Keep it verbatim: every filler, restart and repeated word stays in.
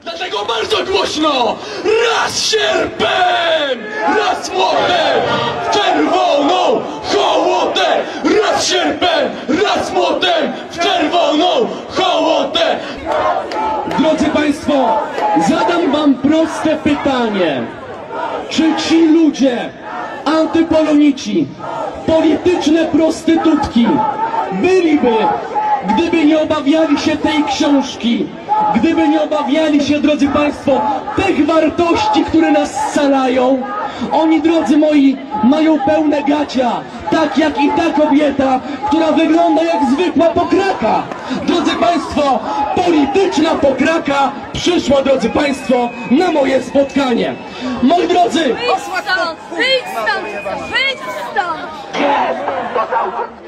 Dlatego bardzo głośno! Raz sierpem! Raz młotem! W czerwoną hołotę! Raz sierpem! Raz młotem! W czerwoną hołotę! Drodzy Państwo, zadam Wam proste pytanie. Czy ci ludzie, antypolonici, polityczne prostytutki, byliby, gdyby nie obawiali się tej książki, gdyby nie obawiali się, drodzy Państwo, tych wartości, które nas scalają? Oni, drodzy moi, mają pełne gacia, tak jak i ta kobieta, która wygląda jak zwykła pokraka. Drodzy Państwo, polityczna pokraka przyszła, drodzy Państwo, na moje spotkanie. Moi drodzy, Wyjdź stąd! Wyjdź stąd! Wyjdź stąd!